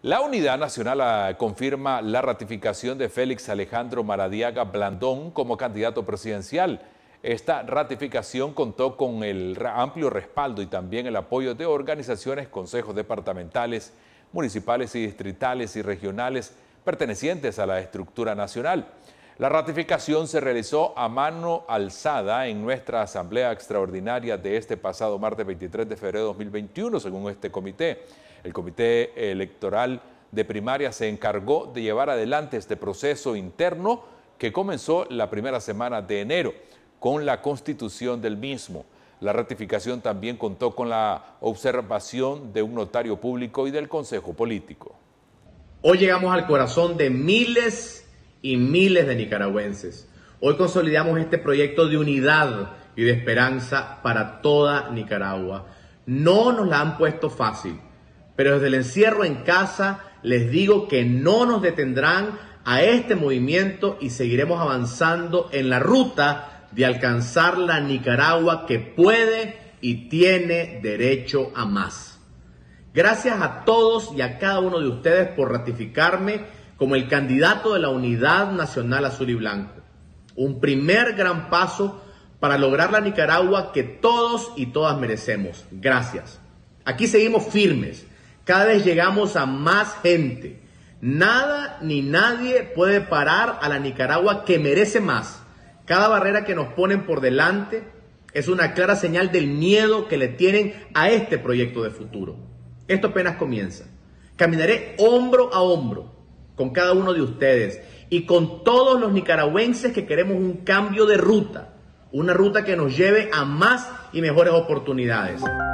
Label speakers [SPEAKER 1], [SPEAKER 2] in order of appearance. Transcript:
[SPEAKER 1] La Unidad Nacional confirma la ratificación de Félix Alejandro Maradiaga Blandón como candidato presidencial. Esta ratificación contó con el amplio respaldo y también el apoyo de organizaciones, consejos departamentales, municipales y distritales y regionales pertenecientes a la estructura nacional. La ratificación se realizó a mano alzada en nuestra Asamblea Extraordinaria de este pasado martes 23 de febrero de 2021, según este comité. El Comité Electoral de Primaria se encargó de llevar adelante este proceso interno que comenzó la primera semana de enero con la constitución del mismo. La ratificación también contó con la observación de un notario público y del Consejo Político.
[SPEAKER 2] Hoy llegamos al corazón de miles y miles de nicaragüenses. Hoy consolidamos este proyecto de unidad y de esperanza para toda Nicaragua. No nos la han puesto fácil, pero desde el encierro en casa les digo que no nos detendrán a este movimiento y seguiremos avanzando en la ruta de alcanzar la Nicaragua que puede y tiene derecho a más. Gracias a todos y a cada uno de ustedes por ratificarme como el candidato de la Unidad Nacional Azul y Blanco. Un primer gran paso para lograr la Nicaragua que todos y todas merecemos. Gracias. Aquí seguimos firmes. Cada vez llegamos a más gente. Nada ni nadie puede parar a la Nicaragua que merece más. Cada barrera que nos ponen por delante es una clara señal del miedo que le tienen a este proyecto de futuro. Esto apenas comienza. Caminaré hombro a hombro con cada uno de ustedes y con todos los nicaragüenses que queremos un cambio de ruta. Una ruta que nos lleve a más y mejores oportunidades.